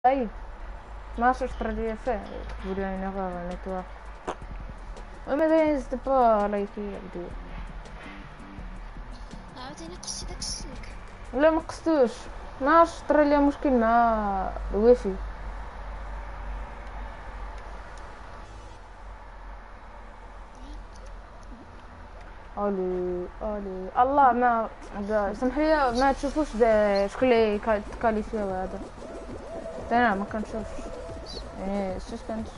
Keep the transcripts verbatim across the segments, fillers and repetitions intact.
اي ماشي استراليا فيه تقول لي انا غير نتورك وماذا يزد با لايكي يبدو عاوتاني قصتي داك السلك لا ما قصتوش ما استراليا مشكل مع الويفي الو الو الله ما سمح لي ما تشوفوش شكون اللي كاليفيا هذا انا ما كنشوفش يعني سسبنس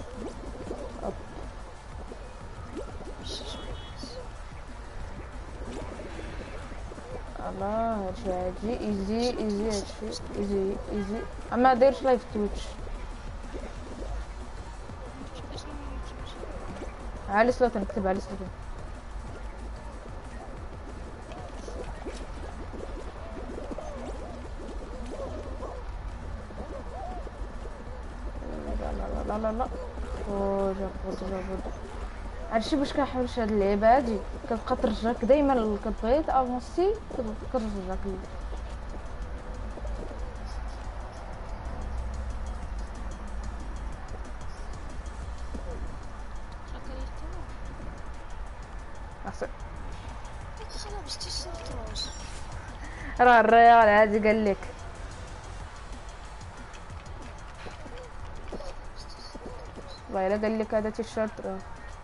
الله هادشي عادي ايزي ايزي هادشي ايزي ايزي اما دايرش لايف تويتش علي سلطان نكتب علي سلطان لا لا لا خويا خويا هادشي باش كنحاولش هاد اللعبه هادي كتبقى ترجعك دائما كتبغي تافونسي كترجعك راه الريال هادي قال لك والله الا قال لك هذا تيشيرت راه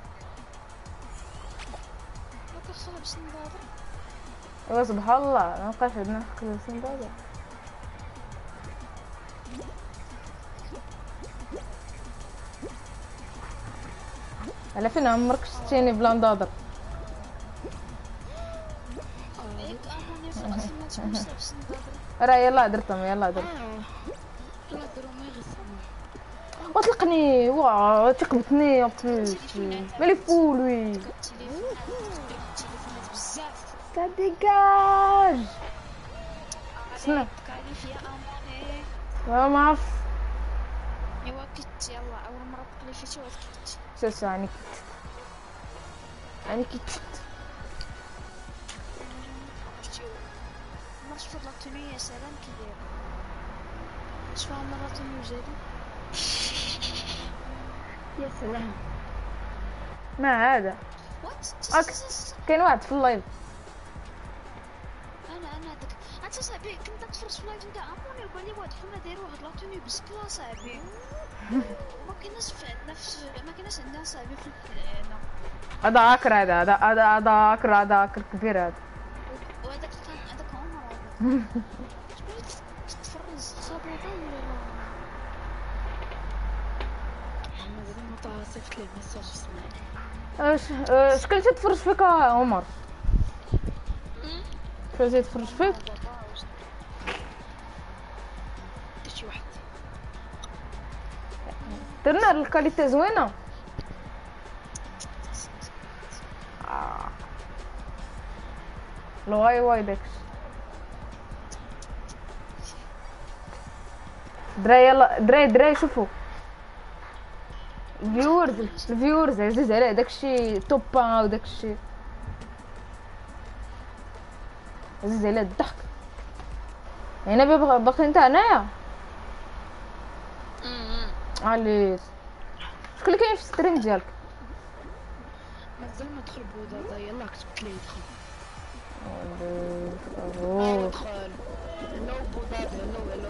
ايوا سبحان الله ما بقاش عندنا حق السنبابه على فين عمرك شتيني بلا نضاضر راه يلا درتهم يلا درت وطلقني واه تقبتني مالي فول وي كديكاج شنو ما عرف ايوا كنت يلا اول مره تقلي فيتي واش كنت ساسا يعني كنت يعني كنت ما شفت لاتوني يا سلام كي داير شفت مره لاتوني وجالي يا سلام ما هذا كاين واحد في اللايف انا انا داك انت صاحبي كنت كتفرج في اللايف نتاع اموني وقال لي واحد خونا داير واحد لاتوني بسكلا صاحبي ما كايناش عندنا في ما كايناش عندنا صاحبي في هنا هذا عاكر هذا هذا هذا هذا عاكر هذا عاكر كبير هذا وهذاك كان هذاك عمر هذا تتفرج صابي ولا محمد انا ما صيفط لي ميساج اسمعني اش شكون تتفرج فيك عمر شكون تتفرج فيك شي واحد درنا الكاليتي زوينه آه. لو هاي واي داكش درا يلا درا درا شوفوا الفيورز الفيورز عزيز عليه داكشي توبا وداكشي عزيز عليه الضحك يعني باقي انت هنايا علي شكون اللي كاين في الستريم ديالك مازال ما دخل بوضه يلا كتبت لي يدخل اوه دخل هلو بوضاد هلو هلو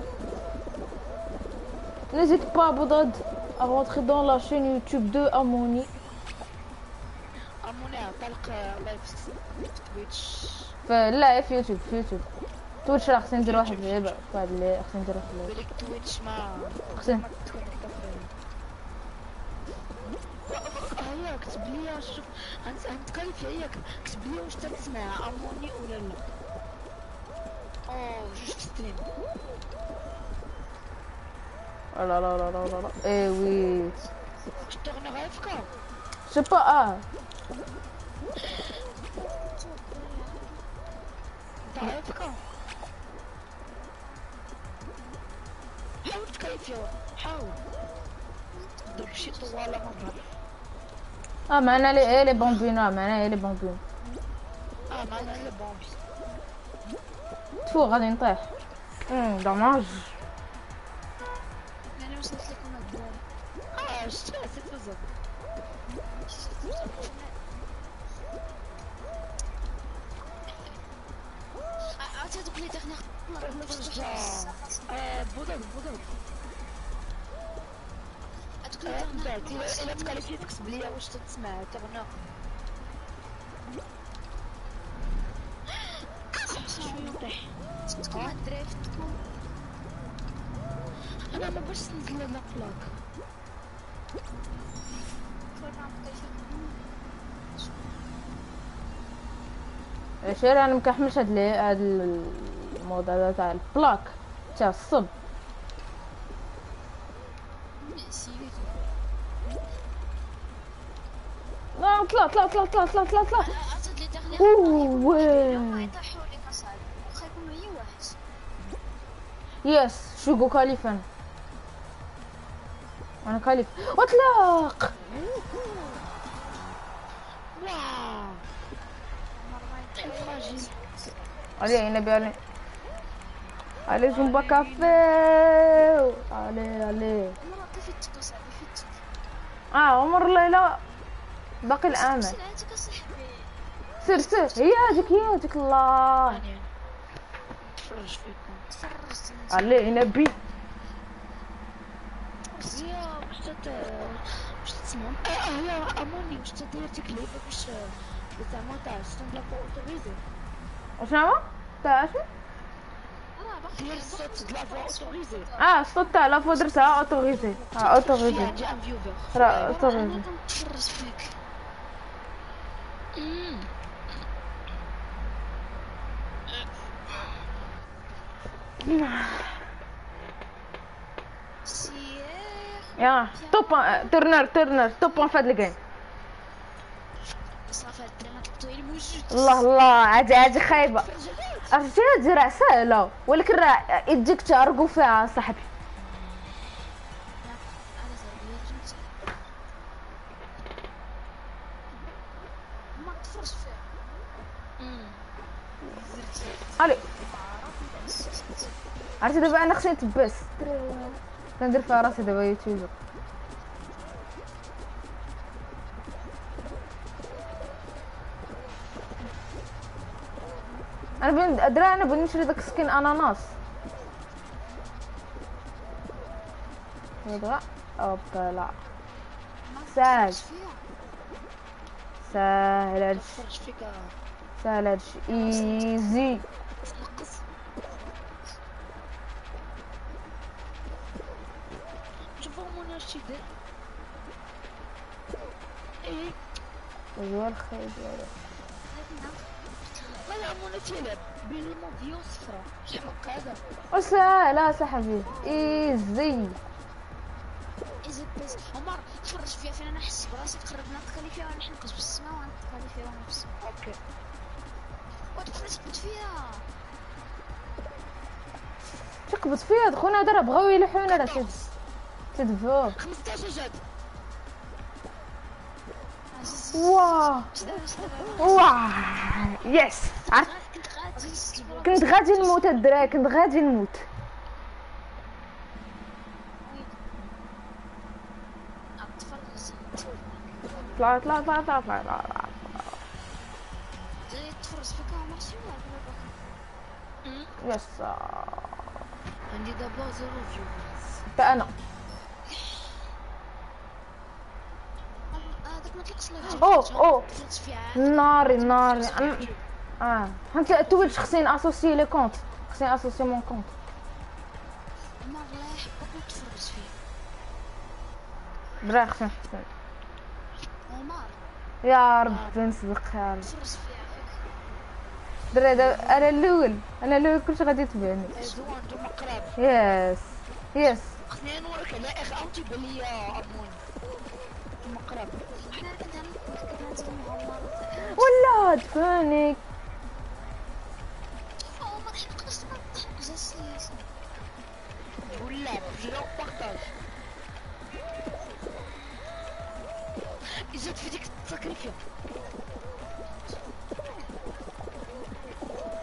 N'hésite pas Boudad à rentrer dans la chaîne YouTube de Amoni. اموني عطلق لايف في تويتش لا في يوتيوب في يوتيوب تويتش راه خصني ندير واحد اللعبه واحد اللي خصني ندير واحد اللعبه بالك تويتش ما خصني هيا كتب لي شوف انت غنتكلف هيا كتب لي واش تسمع اموني ولا لا اوه جوج ستريم لا لا لا لا لا اي وي واش تغني غيفكا سي با اه غيفكا حاول تكيف يا حاول ضرب شي طواله مره اه معنا لي لي بومبين اه معنا لي بومبين اه معنا لي بومبي تفو غادي نطيح امم دوماج وصلت لكم الدراري. اه شتي سي فوزابل. عرفتي هادوك لي ديغنيغ بودر بودر هادوك لي من بعد ديغنيغ الا تقالت لي تكتب ليا واش تسمع تغنى. تكون الدراري فتكم انا ما باش ننزل هاد لاكلاك. عرفتي انا مكنحملش هاد لي هاد الموضوع هذا تاع البلاك تاع الصب. لا طلع طلع طلع طلع طلع طلع طلع. عرفت لي ديغنيغ اوه ما يطيحوا لك اصاحبي واخا يكونوا هي واحد. يس شوغو كاليفان انا كاليف واطلق. واو علي النبي علي علي زومبا كافي. علي علي مرة فيتك اصاحبي فيتك. اه عمر الليلة باقي الامل. سلعتك اصاحبي. سير سير هي هذيك هي هذيك الله تفرج فيكم. تفرجت انت. علي نبي. يا واش تت واش تسمع اه يا اموني واش تدير تكليب باش زعما تاع ستاند اب اوتوريزي. وشنو تاع شنو؟ راه باقي دير الصوت د لا فوا اوتوريزي. اه الصوت تاع لا فوا درتها اوتوريزي. اه اوتوريزي جا ان فيوفر. راه انا اوتوريزي. كنتفرج فيك. سير يا توب ترنر ترنر توب في هاد الجيم. صافي هاد الدراري ما طلبتو غير موجود. الله الله عادي عادي خايبه. عرفتي هاد راه سهله ولكن راه يديك تارقو فيها صاحبي. انا زربيه جبت ما تفرج فيها. علي عرفتي دابا انا خصني نتبس كندير فيها راسي دابا يوتيوبر. انا بن ادري انا بغيت نشري داك سكين اناناس. يبغى اوبلا ساهل ساهل هادشي تفرج فيك ساهل هادشي ايزي. تنقص. شوفوا منى اش تيدير. ايه زوال الخير ديالو. ما منى تيلعب بالموفيون صفرا شحال هذا. وسهل صاحبي ايزي. اذا بس عمر تفرج فيها فين انا نحس براسي تقرب نتقالي فيها وانا نحنقص بالسما وانا نتقالي فيها وانا بالسما. اوكي وتفرج تثبت فيها. تقبض فيها دخونا هذا راه بغاو يلحونا راه تد تدفو. خمسطاش جاد. واه واه يس عرفت كنت غادي كنت غادي نموت الدراري كنت غادي نموت. طلع طلع طلع طلع طلع طلع تفرج فيك ماشي ولا يس. عندي دابا زيرو فيوز. تا انا هذاك ما طلقش لايف. اوه اوه درت فيها ناري ناري أنا- اه حيت تويتش خصني اسوسي لي كونت خصني اسوسي مون كونت. ما الله يحبك وتفرج فيه. دراري خصني نحسن عمر يا ربي نصدق يا ربي. تفرج فيها فيك. دراري دابا انا الاول انا الاول كلشي غادي يتبعني. زوان نتوما قراب. يس يس خصني نوريك على اخ اوتي بلي امون نتوما قراب. حنا كنت كنت ننزل مع عمر. ولا تفانيك عمر حقاش ما تحقش ولا بجرا بارطاج. اجات في ديك الساكريفيا.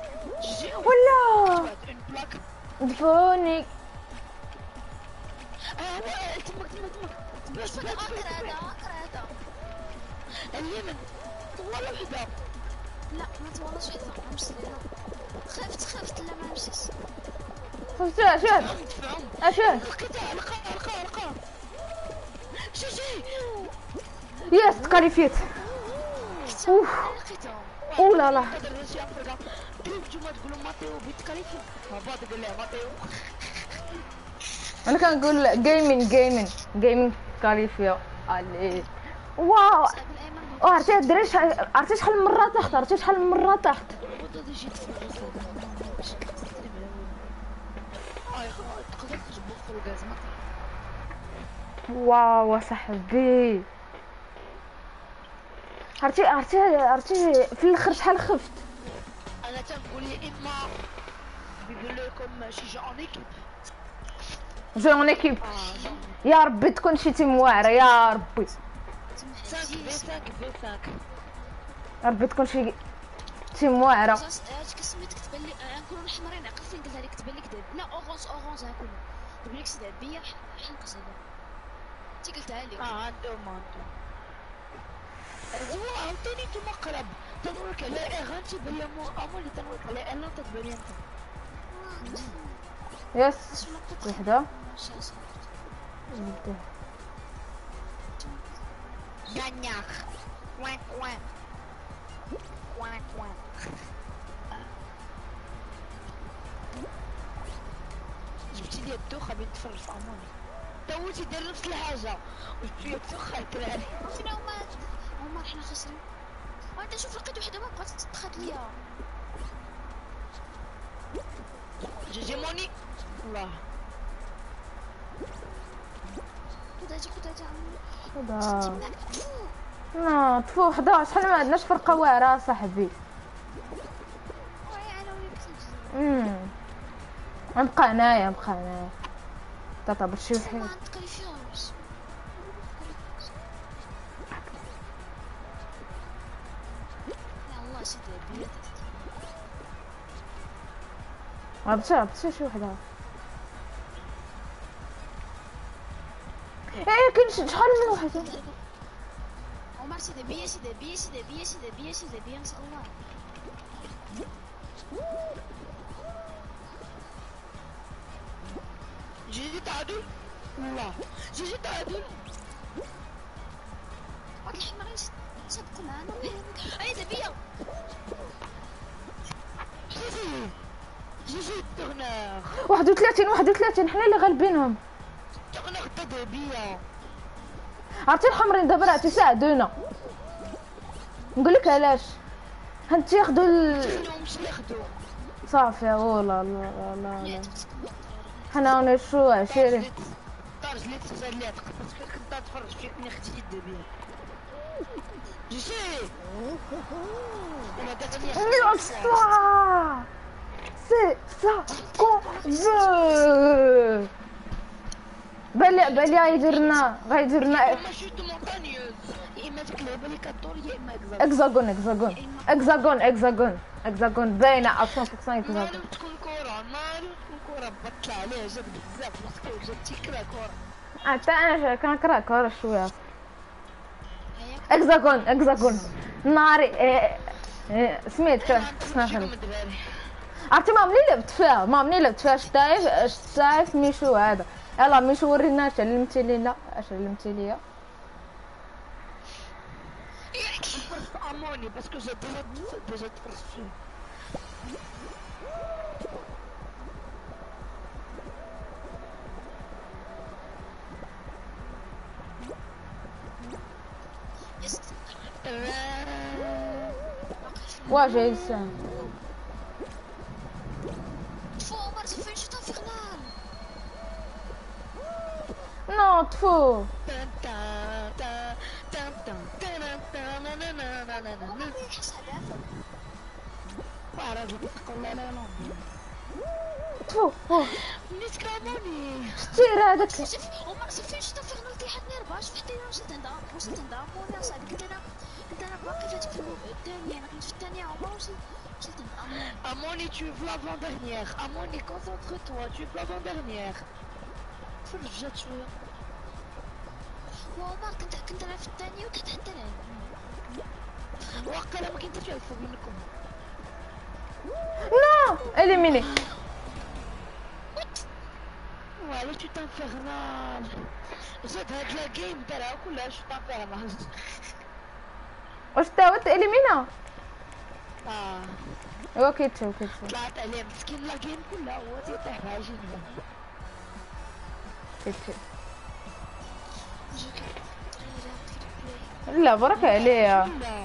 ولا اون بلاك. دفونيك اه لا تمك تمك تمك واش فهاد اكر هذا اكر هذا اليمن طوال وحده لا ما تولىش حتى ما مشيت لا خفت خفت لا ما مشيت شوف شوف تفهم اشوف لقيتها لقاها لقاها لقاها جي جي يس تكاليفيت اوف لقيتها او لا لا قدر شي افريقيا نتوما تقولوا ماتيو بيتكاليفي هبط قال لها ماتيو انا كنقول جيمين جيمين جيمين تكاليفيا علي واو صعب الايمن عرفتي الدراري شحال عرفتي شحال من مره تحت عرفتي شحال من مره تحت وضد جيت في الغسل اي خلاص تقدر تجبد في الغاز ما واو صاحبي عرفتي عرفتي عرفتي في الاخر شحال خفت انا تنقول يا اما بيقول لكم شي جا اون ايكيب جي اون ايكيب اه جا يا ربي تكون شي تيم واعره يا ربي خمسة في خمسة في خمسة يا ربي تكون شي تيم واعره اش كسميت كتبان لي غنكونوا الحمرين عقل فين قالها لك كتبان لك دابا لا اورونج اورونج غنكونوا كتبان لك دابيه حنقص هذا انت قلتها لي اه عندهم عندهم هو عاوتاني نتوما قرب تنورك على ايه غنتي بلا مو اما اللي تنورك على ايه لا تتبان لي انت يس وحده جانياخ وان وان وان وان جبتي لي الدوخه بنت تفرج في عموني توتي دير نفس الحاجه وجبتي لي الدوخه الدراري فين هما هما حنا خاسرين وانت شوف لقيت وحده ما بغات تدخل ليا جيجيموني الله كنت اجي كنت اجي هذا لا طفو وحده شحال ما عندناش فرقه واعره صاحبي وي انا وياك امم نبقى هنايا نبقى هنايا تعتبر شي وحيد ما نتكلفيوش يا الله شي دابيه عرفتي عرفتي شي وحده ايه كاين شحال من وحده عمر شي دابيه شي دابيه شي دابيه شي دابيه شي دابيه ان شاء الله جيجي تعادل الله جيجي تعادل هاد الحمرين سبقوا معانا اي دابيه جيجي جيجي تغناخ واحد وثلاثين واحد وثلاثين حنا اللي غالبينهم تغناخ تدابيه عرفتي الحمرين دابا راه تيساعدونا نقول لك علاش هانت ياخذوا ال... مش ياخدو صافي والله لا لا لا حنا نشو عشيري طارج لي تساليات باسكو كنت نتفرج فيك ملي خديتي الدبيه جيجي انا داتني مي صا سي سا كون جو بالي بالي غيديرنا غيديرنا ماشي دو مونتانيوز يا اما ديك اللعبه اللي كدور يا اما اكزاغون اكزاكت اكزاغون اكزاغون اكزاغون اكزاغون باينه مية بالمية اكزاغون مالو تكون كورة مالو تكون كورة بطلع عليها جات بزاف باسكو جات تيكرا كورة حتى انا كنكره كره شويه اكزاغون اكزاغون ناري إيه إيه سميت كره شنو من الدراري عرفتي ما مني لعبت فيها ما مني لعبت فيها شتايف شتايف ميشو هذا يلا ميشو ورينا اش علمتي لينا اش علمتي ليا اموني باسكو جات ديجا تفرج فيه واجه لسان تفو عمر فين شفتها في غنام نو طفو عمر يحس هدافة طفو نيت كاموني شتير هذاك شوف عمر فين شفتها في غنام طيحتني ربعة شفتي انا وصلت عندها وصلت عندها اموني اصاحبي قلت انا قلت انا باقي فاتك في الثانية انا كنت في الثانية عمر وصلت وصلت عند اموني Amoni, tu es l'avant-dernière. Amoni, concentre-toi, tu es l'avant-dernière. فرجات شويه. وعمر كنت كنت انا في الثاني وتحت حتى العين. واقيلا ما كاين حتى شي واحد فوق منكم. نو اليميني. وعلاش شو تنفغنال زاد هاد لا جيم دارها كلها شو تنفغنال. واش تا هو اليمينا؟ اه هو كيتشوف كيتشوف طلعت عليه مسكين لا جيم كلها هو تيطيح بها جنبه. كيتشوف. جيك لا برك عليها. لا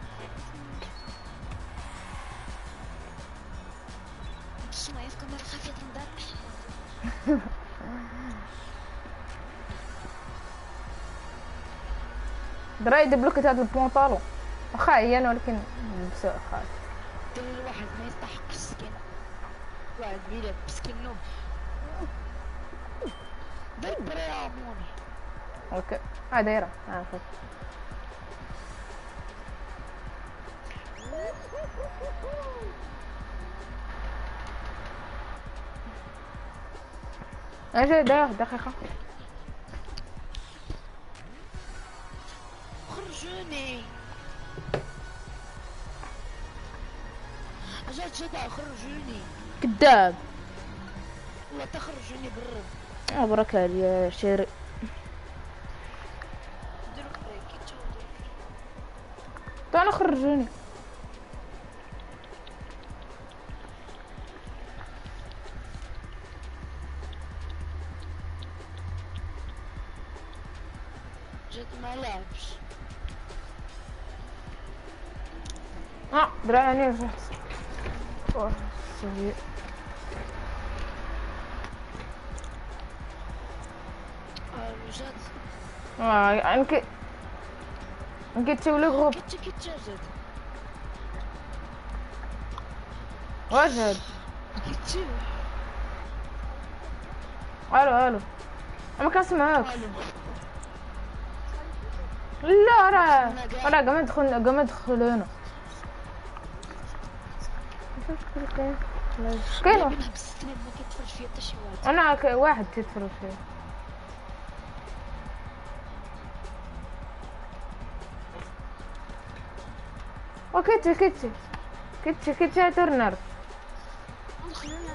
اسمعي في كاميرا خفيت مدرح. درا يدبلوكيت هاد البونطالون واخا عيان ولكن لبسو خاص. دير الواحد ما يستحقش مسكين. واحد بيلعب مسكين نوب. دير برا موني. اوكي ها دايره ها فوق. اجي دايره دقيقه. خرجوني اجات جدع خرجوني كذاب. والله تخرجوني بالرب. اه برك عليا شيري. ديروا بريك تشوفوا. تو انا خرجوني. جات ما لعبش. اه درا يعني رجعت. اوه سيء. اه جات اه انك انك تسوي لو غروب كنت كيتجازت. واجد. كيتشوف. الو الو ما كنسمعوك. الو لا راه راه قام ندخل قام ندخلونا. واش مشكل كاين؟ كاين واحد. بنحبس السلام ما كيتفرج فيا حتى شي واحد. انا ك- واحد تيتفرج فيه. وكيتي كيتي كيتي كيتي تورنر. ندخلوا لنا.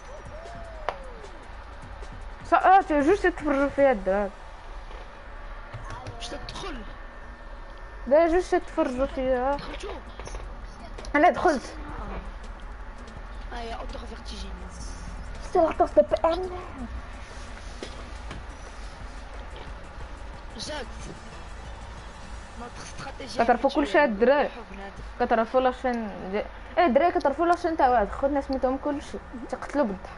صافي جوج تتفرجوا فيها الدراري. باش تدخل لا جوج تتفرجوا فيها. دخلتو. انا دخلت. اه يا اوتو فيرتيجينيز. سلطة في ام جات نوتر استراتيجي. كتعرفوا كلشي هاد الدراري. كتعرفوا لاشين دي... ايه الدراري كتعرفوا لاشين تاع واحد خونا سميتهم كلشي تقتلوا بالضحك.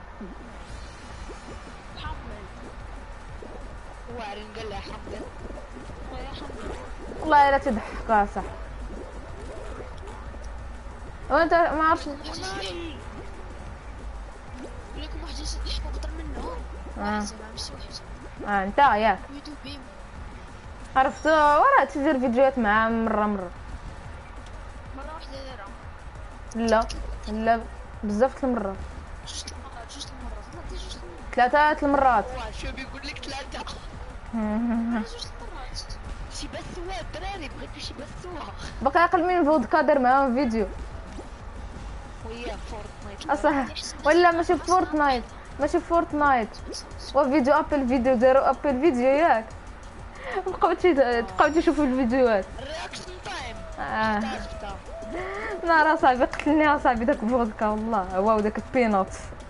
وارن قال لها حمد. ويا حمد والله الا تضحك صح. وانت ما عرفتش. يقول لكم واحد يحكوا اكثر منه. اه واحد زعما ماشي واحد اه انت ياك يدوب بهم. عرفت وراه تدير فيديوهات معاه مره مره. مره واحده دايره. لا لا بزاف د المرات. جوج المرات جوج المرات ما دير جوج المرات. ثلاثه المرات. واه شو بيقول لك ثلاثة. جوج المرات. شي بسوا الدراري بغيتو شي بسوا. بقى اقل من فودكا دار معاهم فيديو ويا فورتنايت. اصلا ولا ماشي فورتنايت ماشي فورتنايت وفيديو ابل فيديو داروا ابل فيديو ياك. بقاو تبقاو تشوفوا الفيديوهات. الرياكشن تايم. اه شفتها. نهار اصاحبي قتلني اصاحبي داك فودكا والله هو وداك البينوت.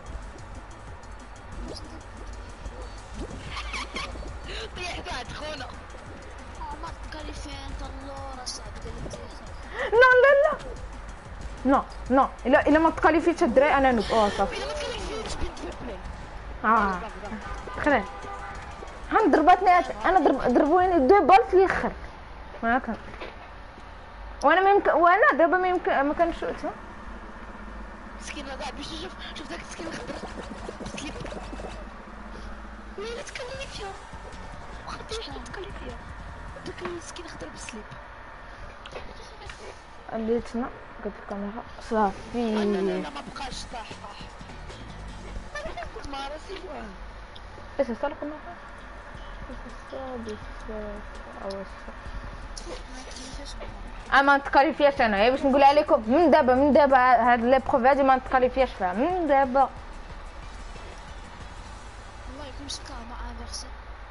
طيح بعد خونا. عمر كاليفين طلور اصاحبي قال لا لا لا نو نو الا الا ما تكاليفيتش الدراري انا نوب. اه صافي الا ما تكلفيتش بنت في بلاي. اه خلينا هان ضربتني انا ضرب ضربوني دو بال في الاخر ما كان. وانا ما يمكن وانا دابا ما يمكن ما كنشوت. مسكينة كاع باش نشوف شوف داك السكين الخضر سليب. ويلا تكلفيا واخا طيح تكلفيا داك السكين الخضر بالسليب. خليتنا قد الكاميرا صافي. لا لا لا ما بقاش طاح طاح. انا كنت مع راسي واه ايش صار كنا السادس او السابع ما نتكاليفياش انا باش نقول عليكم من دابا من دابا هاد لي بروف هادي ما نتكاليفياش فيها من دابا. والله يكون مسكا مع انفيرسي.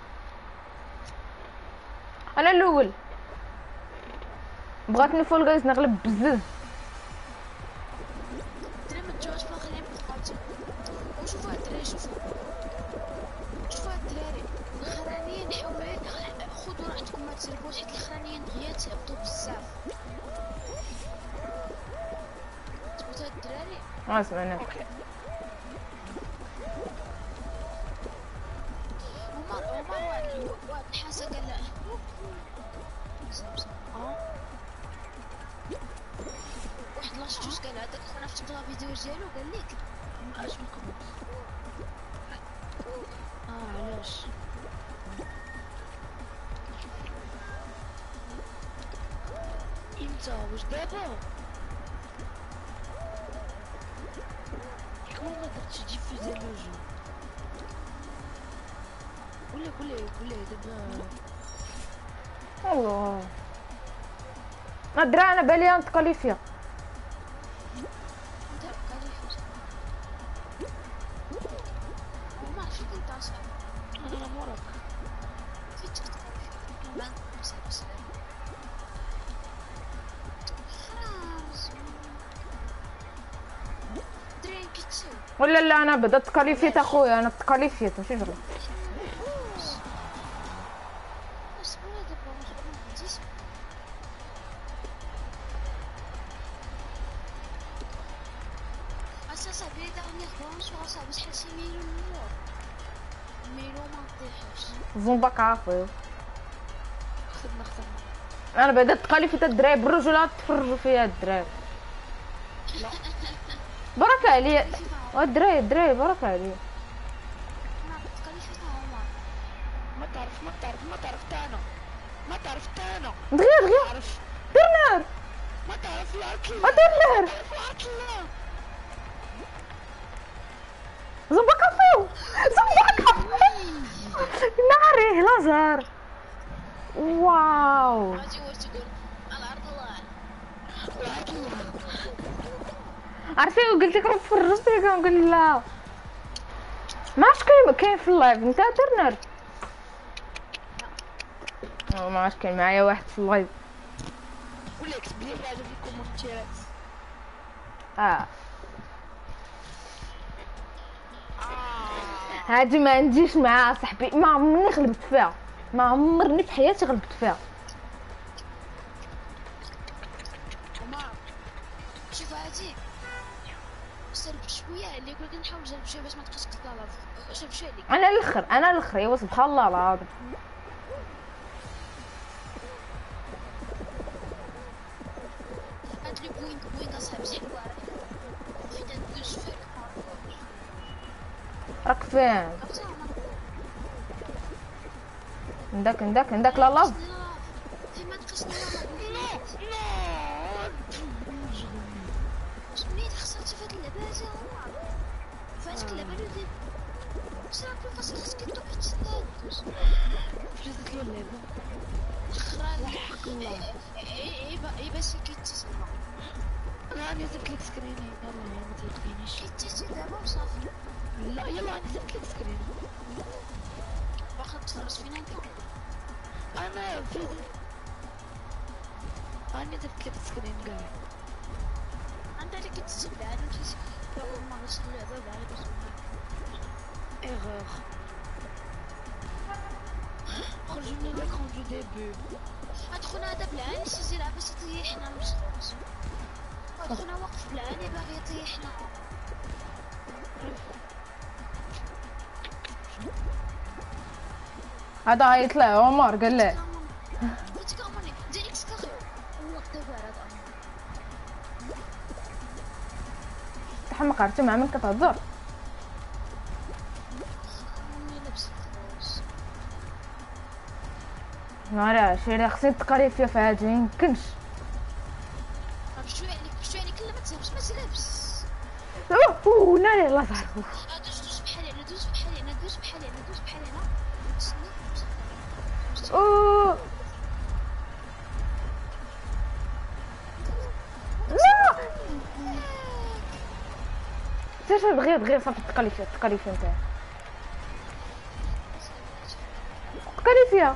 انا الاول بغاتني فول جايز نغلب بزاف. دري ما تجاوبش باخرين بقاتي. وشوفوا الدراري شوفوا شوفوا الدراري الخرانيين حاولوا خذوا راحتكم ما تسربوش حيت الخرانيين دغيا تهبطوا بزاف. تبغوا الدراري ما سمعنا عمر عمر واحد واحد الحاسه قال لا واحد لاش جوج قال هذاك خونا فاش بغا فيديو ديالو قال لك اش بكم اه علاش امتى واش دابا كون ما درتش ديفوزي لو جو ولا ولا ولا دابا الله ما درا انا بالي نتكاليفيا. انت قاعد يفوز ما عرفتش كنت اصلا انا موراك في تكتب ما بس بس خلاص درين كيتسو ولا لا انا بدات تكاليفيت اخويا انا تكاليفيت ماشي جرب. بس ولا دابا ما تجيش اساسا بلي دغني خدام شو صاحبي شحال شي ميلو نور ميلو ما نطيحش زومباك عافية خدنا خدنا انا بدات تكاليفيت الدراري بالرجولات تفرجوا فيها الدراري. برك عليا الدراري الدراري برك عليا. انا تكلفت عمر ما تعرف ما تعرف ما تعرف تانا ما تعرف تانا دغيا دغيا تعرف دير نار ما تعرف العطل دير نار العطل زومباك عافية زومباك عافية ناري لازار واو عادي واش تقول العرض الله العطل عرفتي قلت لك فرجت لك كنقول لا ما عرفتش كاين كاين في اللايف انت دير نار. ما عرفتش كاين معايا واحد في اللايف ولا كتب لي حاجه في الكومنتات. اه هادي ما عنديش معاها صاحبي ما عمرني غلبت فيها ما عمرني في حياتي غلبت فيها. عمر شوف هادي سرب شويه اللي يقول لك نحاول نجرب شويه باش ما تبقاش تطلع شوف شويه اللي انا الاخر انا الاخر ايوا سبحان الله العظيم. هاد لي بوين بوين اصاحبي شحال واعر حيت ندوز فيك راك فين عرفتي عمر عندك عندك عندك لا لاف في ما تقصني انا لا منين خسرتي في هاد اللعبه هادي عمر فاتك اللعبه اللي دير واش راك في فاصل خاصك تدوق تسنى دوز فلتت له اللعبه خرا حق الله اي اي باش كيتسمى انا راني درت لك سكريني يلا ما تلقينيش كيتسي دابا وصافي لا يلا راني درت لك سكرين باقا تفرج فينا انت انا في راني درت لك سكرين كاع انت اللي كتسي بعد مشيتي اول ما غير اللعبه بعد باش ايغور خرج من l'écran du début. ادخل هذا بالعاني سيزي لعبه تطيحنا مش خلاص ادخل واقف بالعاني باغي يطيحنا هذا غيطلع عمر قال له قلت لك امرني دير اكس كاخي والله دابا هذا تحمق عرفتي مع من كتهضر امي لابس خلاص ناري شيري خصني نتكاليفيا في هادي ميمكنش بشويه عليك بشويه عليك لا ما تهبش ما تلبس اوه ناري الله صار دوز دوز بحالي انا دوز بحالي انا دوز بحالي انا دوز بحالي حتى دغيا دغيا صافي تكاليفيا تكاليفيا نتاعي تكاليفيا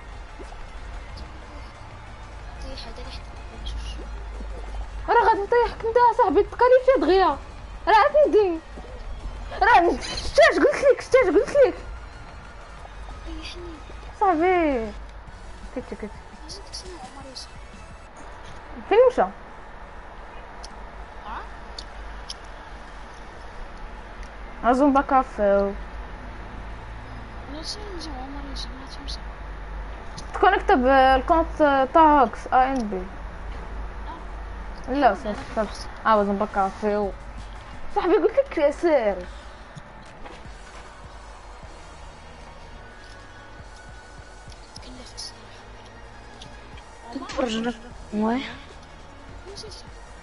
طيح هذا اللي حتى ما نشوفش. راه غادي نطيحك انت صاحبي تكاليفيا دغيا راه عندي راه شتاش قلت لك شتاش قلت لك ريحني. صاحبي كنت كنت عرفتك شنو عمر يوسف. فين مشى اظن بكافي لا شنو نجي عمر يوسف ما تمشي. تكونكت بالكونت تاع هوكس ا ان بي لا صافي صافي اه اظن بكافي صاحبي قلت لك سير تكلفت الصراحه. تفرجنا واه نسيت.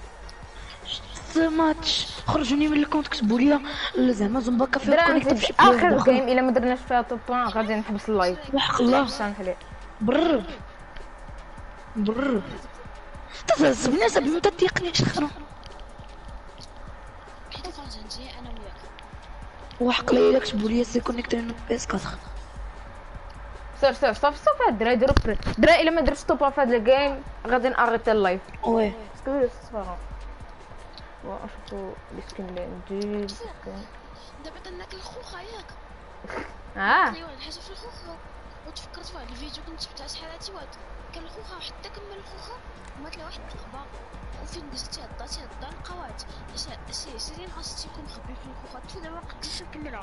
ماتش خرجوني من الكونت كتبوا لي زعما زومبا كافي درا كونيكت نزيد بشي اخر جيم الا ما درناش فيها توب بوان غادي نحبس اللايف وحق الله سامح لي برر برر تتعصبني صاحبي ما تضيقنيش خرا حيت خرج نجي انا وياك. وحق الله الا كتبوا لي سي كونيكتي نو بي اس أربعة. سير سير صافي صافي الدراري ديرو بري الدراري الا ما درتش توب في هاد الجيم غادي ناريتي اللايف واه باسكو صفر واشوفو لي سكين اللي عندي دابا درناك الخوخه ياك. اه لي واحد الحاجه في الخوخه وتفكرت في واحد الفيديو كنت شفتها شحال هادي واحد كان الخوخه وحتى كمل الخوخه ومات له واحد الثقبه وفين دزتي هضاتي هدا لقاوات شي عشرين استيكو مخبي في الخوخه حتى دابا مقدرتش نكملها.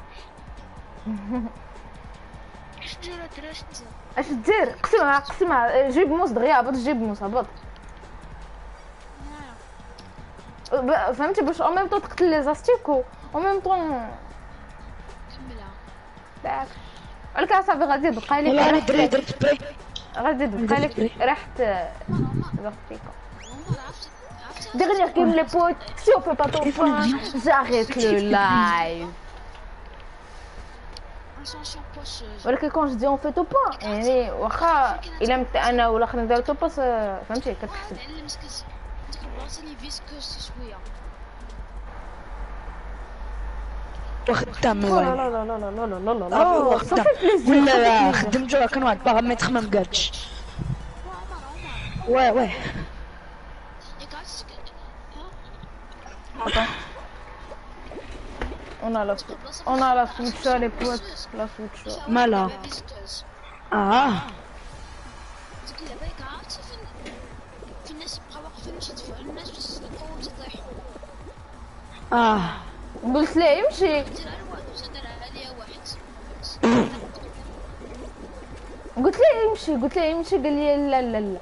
اش دير الدراري اش دير اش دير قسمها قسمها جيب موس دغيا هبط جيب موس هبط ب- فهمتي باش او ميم طون تقتل لي زاستيكو او ميم طون كملها. داك ولك صافي غادي يبقى لك والله انا ريحة- دري درت بري غادي يبقى لك درت ريحة ماما زاستيكو عمر عرفتي عرفتي Dernière game les potes, si on fait pas ton point, j'arrête le live. انسونسيون بوشوز. ولكن كون جو اون في تو بوان يعني واخا الا مت انا ولا خنا نديرو تو باس فهمتي كتحسب نعلم سكز ديك البلاصه اللي فيسكوس شويه. وخدام لا والله لا لا لا لا لا لا لا صافي هو لا خدام صافي بليزير ولا لا خدمت جوا كان واحد باغامتر ما مقادش وعمر عمر واه واه ياك عرفتي on a la on a la switch les potes la switch مالا فيسكوس. اه ديك اللعبه ياك عرفتي فين فين الناس يبقاو واقفين باش يدفعوا الناس باش يسلقوا وتطيحوا. اه قلت ليه يمشي دير على واحد وزاد عليا واحد. قلت ليه يمشي قلت ليه يمشي قال لي لا لا لا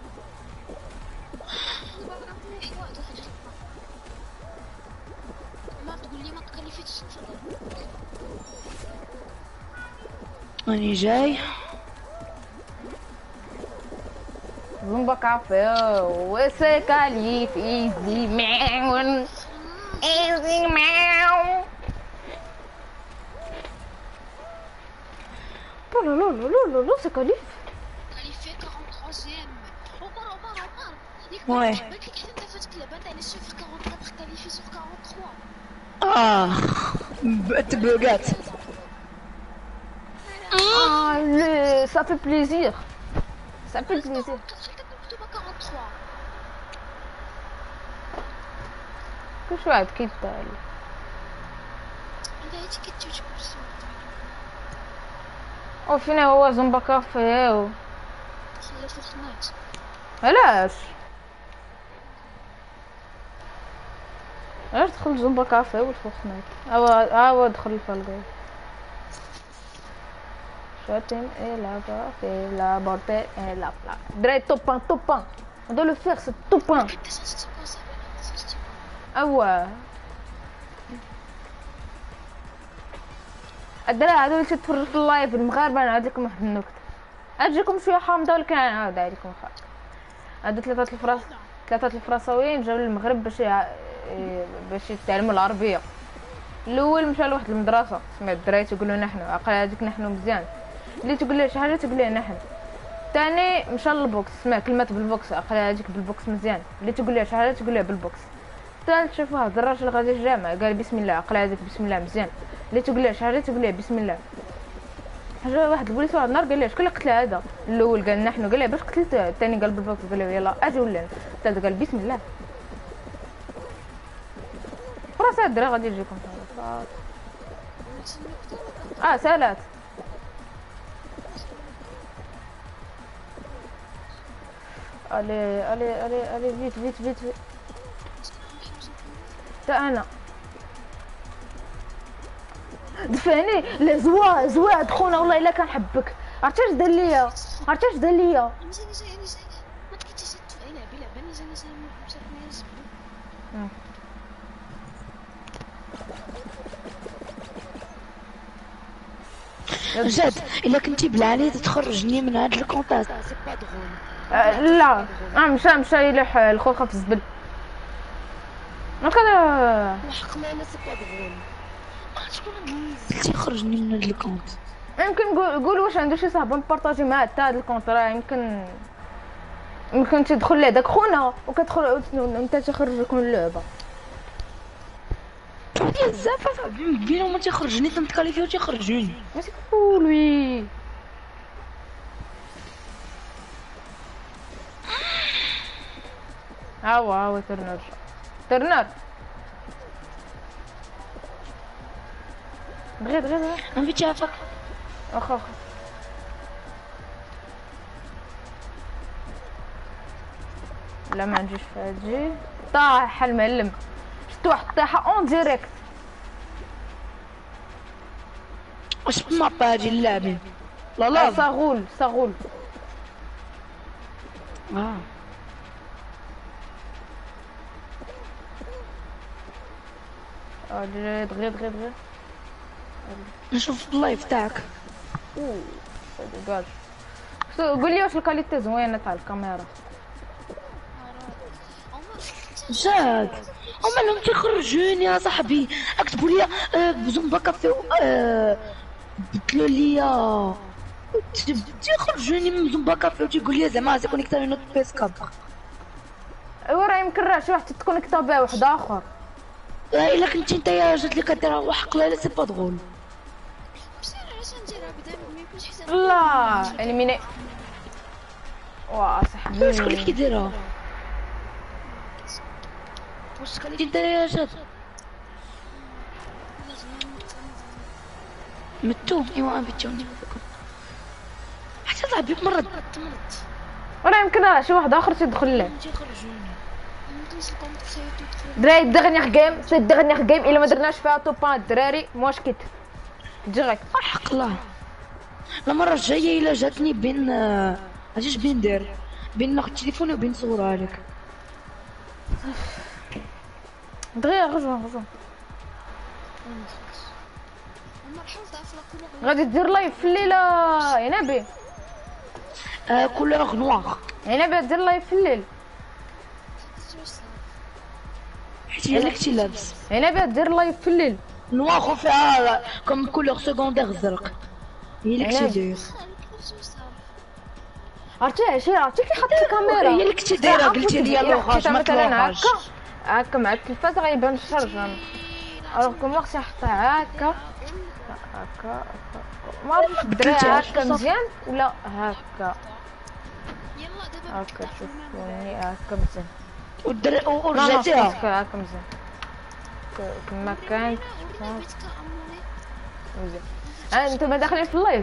دابا راه مليح واحد واحد ما تقول لي ما تكلفتش تفضل. راني جاي زومبا كافي وسي كاليف ايزي ماون ايزي ماون لا لا لا لا لا لا سي كاليف كاليفي ثلاثة وأربعين. عمر عمر عمر ياك واه. بانت لك حتى انت فاتك اللعبه تاع لي صفر أربعة وأربعين كاليفي صفر ثلاثة. اه تبوقات Ah, le... ça fait plaisir. Ça fait plaisir. كتبت مكتوبه ثلاثة وأربعين. كل واحد كيدار انت هاتي كتجيب بسم وفينا هو زومبا كافي و... خلات في الخنات. علاش علاش دخل زومبا كافي والفخنات هوا هوا دخل في الجو شاتم اي لا في لا بورتي اي لا بلا دري توبان توبان on doit le faire c'est توبان كنت صاحبي صاحبي اوا الدراري هادو اللي تتفرجوا في اللايف المغاربه نعاود لكم واحد النكته اجيكم شويه حامضه ولكن نعاود عليكم خاطر هادو ثلاثه الفراس ثلاثه الفرنساويين جاو للمغرب باش يع... باش يتعلموا العربيه. الاول مشى لواحد المدرسه سمعت الدراري تيقولوا نحن عقل هذيك نحن مزيان اللي تقول ليه شي حاجه تقول ليه نحن. ثاني مشى للبوكس سمع كلمات بالبوكس عقل هذيك بالبوكس مزيان اللي تقول ليه شي حاجه تقول ليه بالبوكس. الثالث شاف واحد الراجل غادي الجامع قال بسم الله، عقل هذاك بسم الله مزيان، اللي تقول له شي حاجه تقول له بسم الله. حاجه واحد البوليس واحد النهار قال له شكون اللي قتل هذا؟ الاول قال نحن، قال له باش قتلته؟ الثاني قال بالباك، قال له يلا اجي ولا الثالث قال بسم الله. فراسات الدرا غادي يجيكم فراسات. اه سالات الي الي الي الي فيت فيت فيت فيت. تا انا دفعني لا زوا زواد خونا والله الا كنحبك. عرفتي اش دار ليا؟ عرفتي اش دار ليا؟ انا جاني جاي انا جاي ما تكيتيش تفعيلها بلا باني جاني جاي مشاتني نسبو. جد الا كنتي بلاني تخرجني من هاد الكونتاس سي با دغول. أه لا اه مشى مشى يلح الخوخه في الزبل. ما كان وحق لا لا سي با دغول. شكون اللي خرجني من هاد الكونت؟ يمكن قول قول واش عنده شي صاحب نبارطاجي معاه حتى هاد الكونت، راه يمكن يمكن تدخل لهداك خونا وكتدخل انت تخرجك من اللعبه. بزاف صاحبي بينهم ما تيخرجني تنتكاليفيو تيخرجوني. ماشي كولوي هاو هاو ترنر ترنر دغيا دغيا دغيا ما في تشافك واخا واخا. لا ما نجيش في هادجي. طاح المعلم، شفت واحد طاحه اون ديريكت. واش في المابا هادي اللاعبين؟ لا لا لا صاغول صاغول. اه اه دغيا دغيا دغيا دغيا نشوف اللايف تاعك. اوه قال قول لي واش الكاليتي زوينه تاع الكاميرا. جاد هما لهم تيخرجوني يا صاحبي. اكتبوا لي آه بزومبا كافي آه بدلوا لي تيخرجوني من زومبا كافي وتيقول لي زعما سي كونيكتا نوت بيس كابر. ايوا راه يمكن راه شي واحد تكونيكتا بها واحد اخر. الا كنتي نتايا جات لك ديرها وحق لا سي با دغول. بصح علاش نديرها بدا ما يكونش حساب. لا يعني مين وا صاحبي شكون اللي كيديرها؟ واش كنتي نتايا جات متو ايوا بيتوني حتى صاحبي مرض تمرض. راه يمكن راه شي واحد اخر تيدخل له. تيخرجوني دراري دغنيغ جيم سي دغنيغ جيم الا ما درناش فيها توبان الدراري موش كيت ديريكت. حق الله المره الجايه الا جاتني بين اش بين ندير بين ناخذ تليفوني وبين نصورها لك. دغيا غزو غزو مرحبا ضعف كل غادي دير لايف في الليل يا نبي. آه كولور نوار يا نبي دير لايف في الليل حيت هي اللي كنتي لابس. يا نبي دير لايف في الليل نوار فيها كوم كولور سكوندير زرق هي اللي كنتي داير. عرفتي عشير عرفتي كي حط الكاميرا هي اللي كنتي دايره قلتي لي لوغاج ما مثلا تلوغاج. هكا هكا مع التلفاز غيبان الشرجم. الوغ كو ما خصني نحطها هكا هكا ما عرفتش الدراري هكا مزيان ولا هكا يلا دابا هكا شوفوني هكا مزيان ودر ورجعتيها ورجعتيها هكا مزيان كما كانت مزيان. انتما داخلين في اللايف.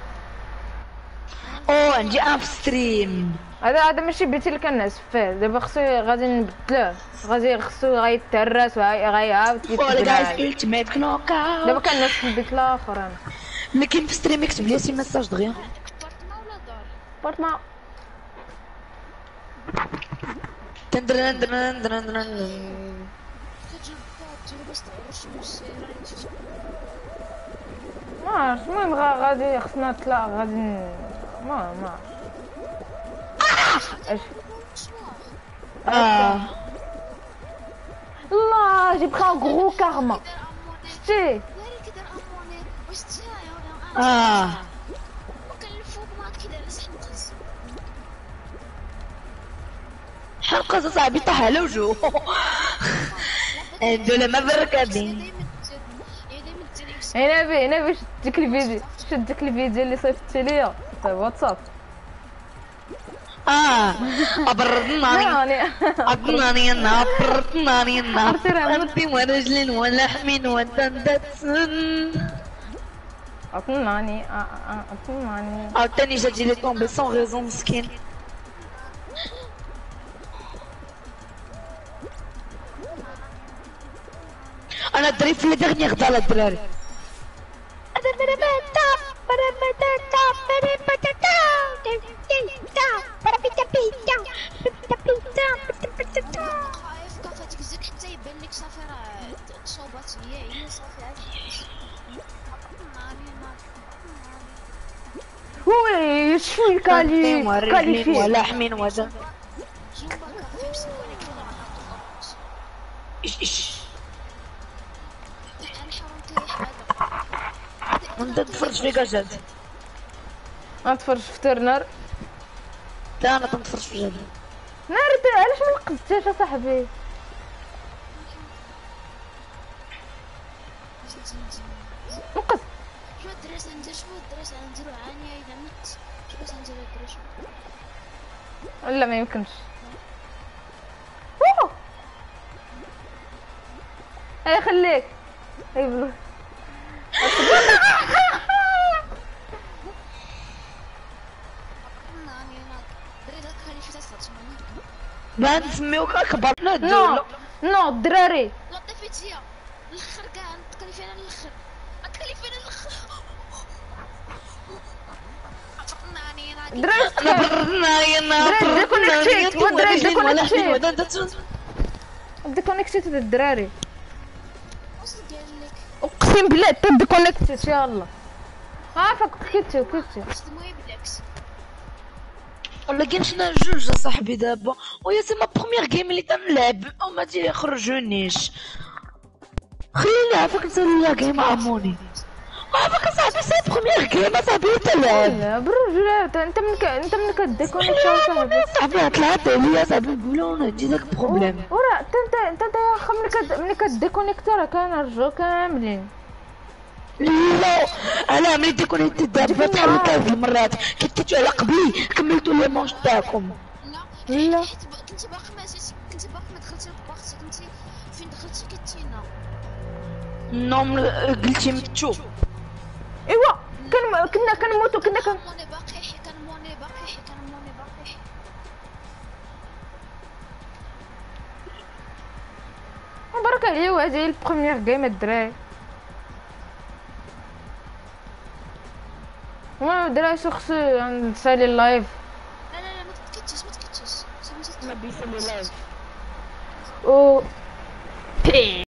او عندي ان في ستريم. هذا هذا ماشي بيتي اللي كنعس فيه دابا خصو غادي نبدلوه غادي خصو غيتهرس وغيعاود فول جايز يتبدل. التيميت كنوك دابا اوت. كنعس في البيت الاخر انا. اللي كاين في ستريم يكتب لي شي ميساج دغيا. بارتما ولا دار بارتما تندرن درن درن درن. كتجيب ديرو باش تعرف شنو السير ما عرفتش. المهم غا- غادي خصنا نطلع غادي ن- ما ما عرفتش. اش اه لا جي بخا غرو كارما شتي داري كيدير اموني واش تاعي اه وكان الفوق ما كيدير صح نقص حلقة صاحبي طاح على وجهه. دول ما بركبين. هي دايما ديري هنا بي هنا باش ديك الفيديو شد ديك الفيديو اللي صيفطتي ليا في واتساب. اه ابردناني يعني ابردناني انا ابردناني انا عرفتي راه انت ورجل ولحم ودندس. عطناني عطناني عاوتاني جاتي لي طومبي سون غيزون مسكين. انا دري في لي غدا الدراري. خايف كافاتك زيك حتى يبان لك صافي راه تصوبات هي هي صافي عرفتي. وي شوي كالي كاليفي ولحم ودم. زومبا كافي بسكوني كذا عطوك. ايش ايش انا حاولت هذا وانت تفرج في كاشات. غنتفرج في ترنر. لا انا تنتفرج في جد. نارد علاش ما نقزتيش اصاحبي؟ نقز شو الدرس ندير شو الدرس نديرو عانية إذا مت شو ندير الدرس لا ما يمكنش. اوه اي خليك اي بلو بان نسميوك اكبر نو ندولو. نو الدراري لا طفيت هي الاخر كاع نتكلم فينا الاخر نتكلم فينا الاخر. عطناني انا دراري انا بردناني انا دراري ديكونيكتيت ودراري ديكونيكتيت ودندس. ديكونيكتيت الدراري واش ديال لك اقسم بالله حتى ديكونيكتيت يلا عافاك كيتي وكيتي. واش المهم بالعكس ولا كاين شنا جوج اصاحبي دابا وهي سي ما بروميير جيم اللي تنلعب وما تيخرجونيش. خليني عافاك نسالي لا جيم عموني عافاك اصاحبي سي بروميير جيم اصاحبي تلعب. لا بالرجولات انت من ك... انت من كديكونيكت صاحبي صاحبي طلعت عليا صاحبي نقولو نجي داك بروبليم. ورا انت انت انت يا اخي ملي كد... ملي كديكونيكت راه كنرجعو كاملين. لا انا ملي ديكونيكت دابا تحركت هاد المرات كنتو على قبلي كملتو لي مونش تاعكم. لا لا. حيت كنتي باقي ما جيتي كنتي باقي ما دخلتي لطباختي كنتي فين دخلتي كتينا نوم قلتي متشو. ايوا كن كنا كنموتو كنا كن موني باقي حي كان موني باقي حي كان موني باقي حي مبارك عليا وهذه هي البروميير جيم الدراري. ما الدراري شخص نسالي اللايف لا لا لا ما تكتش ما تكتش ما بيسمي لايف. و